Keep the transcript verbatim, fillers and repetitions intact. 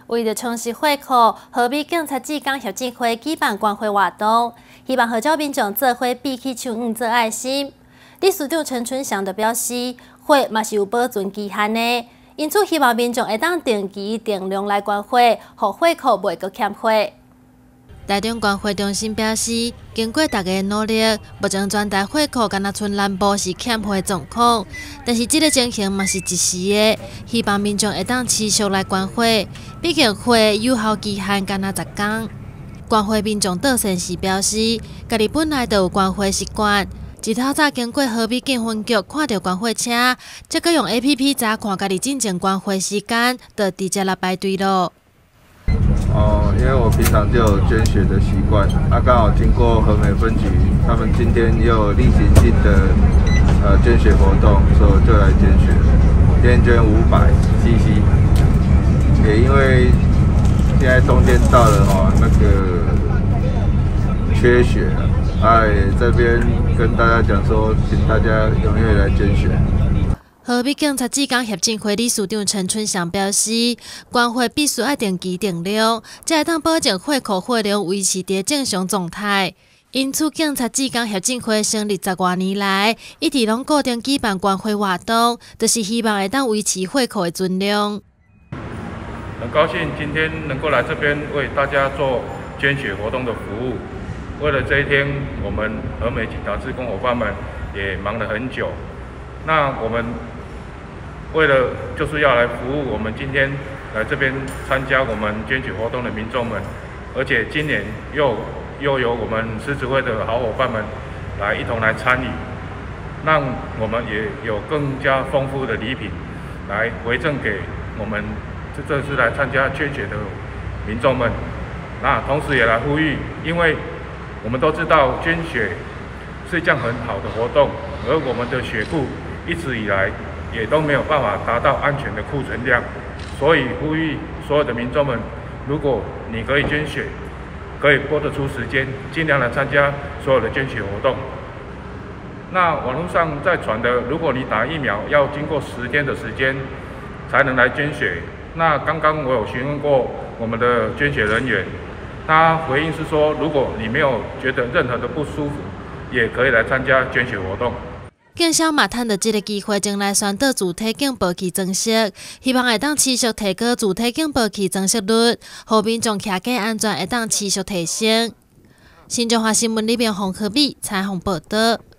为了充实会考，河北警察职工协进会举办关怀活动，希望号召民众做伙比起手五做爱心。理事长陈春祥就表示，会嘛是有保存期限的，因此希望民众会当定期定量来关怀，互会考袂阁欠货。台中关怀中心表示，经过大家的努力，目前全台会考敢若剩南部是欠货的状况，但是这个情形嘛是一时的，希望民众会当持续来关怀，毕竟货有效期限敢若十天。关怀民众道善时表示，家己本来就有关怀习惯，一透早经过河北警分局看到关怀车，再搁用 A P P 查看家己进前关怀时间，就直接来排队咯。 哦，因为我平常就有捐血的习惯，啊，刚好经过和美分局，他们今天也有例行性的呃捐血活动，所以我就来捐血，今天捐五百 C C， 也因为现在冬天到了哦，那个缺血了，啊，也这边跟大家讲说，请大家踊跃来捐血。 河北警察职工协进会理事长陈春祥表示，关怀必须要定期定量，才会当保证会考货量维持在正常状态。因此，警察职工协进会成立十多年来，一直拢固定举办关怀活动，就是希望会当维持会考的存量。 很高兴今天能够来这边为大家做捐血活动的服务。为了这一天，我们和美警察志工伙伴们也忙了很久。那我们为了就是要来服务我们今天来这边参加我们捐血活动的民众们，而且今年又又有我们狮子会的好伙伴们来一同来参与，让我们也有更加丰富的礼品来回赠给我们这这次来参加捐血的民众们。那同时也来呼吁，因为我们都知道捐血是一项很好的活动，而我们的血库一直以来也都没有办法达到安全的库存量，所以呼吁所有的民众们，如果你可以捐血，可以拨得出时间，尽量来参加所有的捐血活动。那网络上在传的，如果你打疫苗要经过十天的时间才能来捐血，那刚刚我有询问过我们的捐血人员，他回应是说，如果你没有觉得任何的不舒服，也可以来参加捐血活动。 警消嘛趁着这个机会，前来宣导自体警报器增色，希望会当持续提高自体警报器增色率，互民众骑车安全会当持续提升。新中华新闻里边洪科比采访报道。